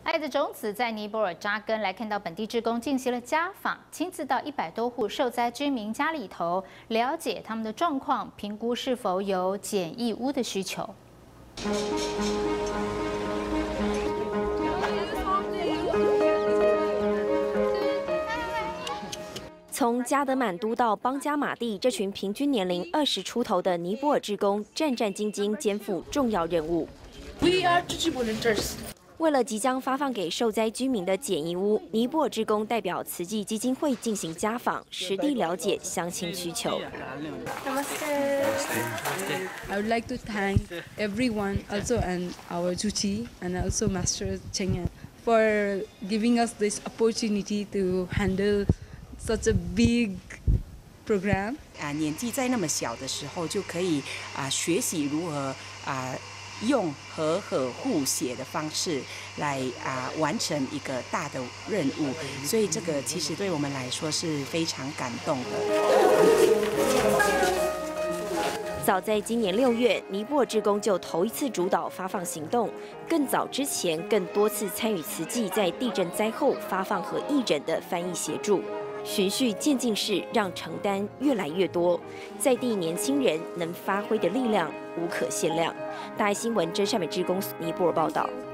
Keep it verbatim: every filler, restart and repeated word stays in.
爱的种子在尼泊尔扎根，来看到本地志工进行了家访，亲自到一百多户受灾居民家里头，了解他们的状况，评估是否有简易屋的需求。 从加德满都到邦加马蒂，这群平均年龄二十出头的尼泊尔志工战战兢兢，肩负重要任务。 We are Tutsi volunteers. 为了即将发放给受灾居民的简易屋，尼泊尔志工代表慈济基金会进行家访，实地了解乡亲需求。 I would like to thank everyone, also and our Tutsi and also Master Cheng for giving us this opportunity to handle such a big program. 啊，年纪在那么小的时候就可以啊学习如何啊用和和互协的方式来啊完成一个大的任务，所以这个其实对我们来说是非常感动的。 早在今年六月，尼泊尔志工就头一次主导发放行动。更早之前，更多次参与慈济在地震灾后发放和义诊的翻译协助，循序渐进式让承担越来越多，在地年轻人能发挥的力量无可限量。大爱新闻真善美志工尼泊尔报道。